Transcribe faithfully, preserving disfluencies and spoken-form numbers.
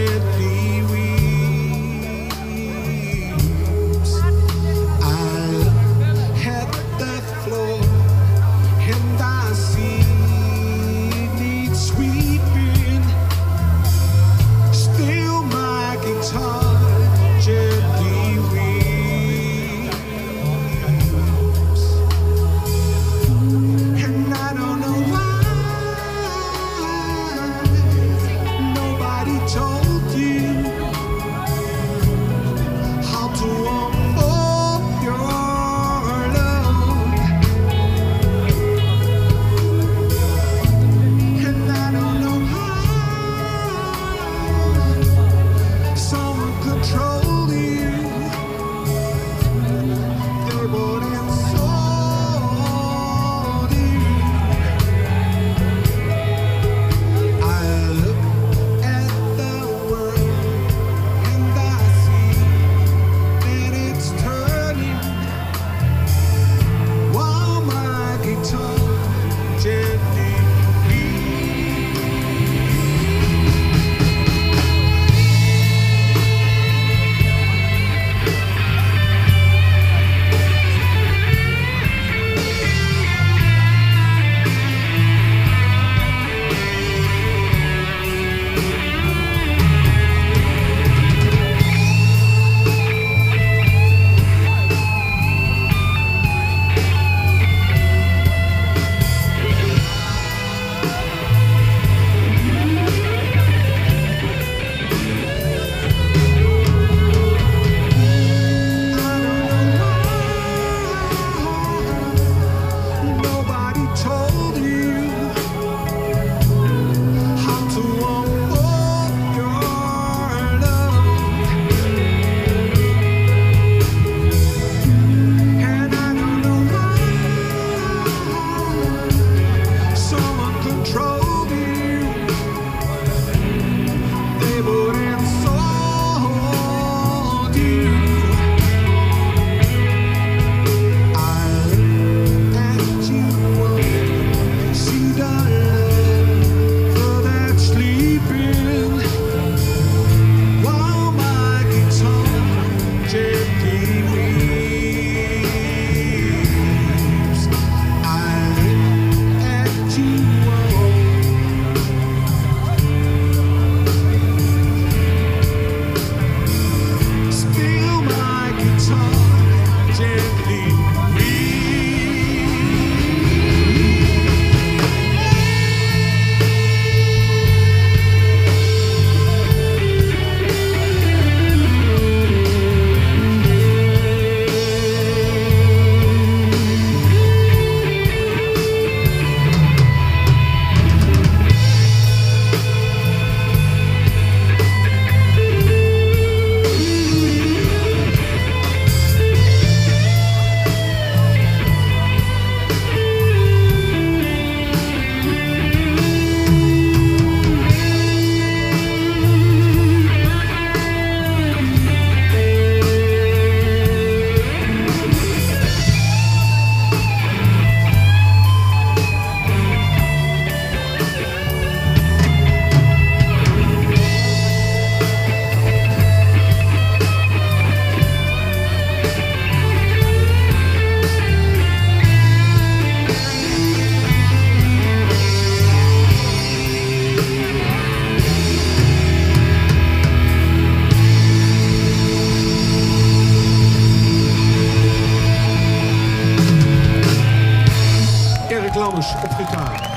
gently weeps. I look at the floor and I see it needs sweeping. Still my guitar gently weeps. And I don't know why nobody told you how to unfold your love. And I don't know how someone controlled you. They bought and sold you. I look at the world and I see that it's turning while my guitar gently weeps. Nobody told you how to unfold your love. And I don't know why someone controlled you. They bought and sold you. I look at you, see the love that's sleeping while my guitar gently weeps. I look at you, still my guitar gently weeps. Erik Lammers op gitaar.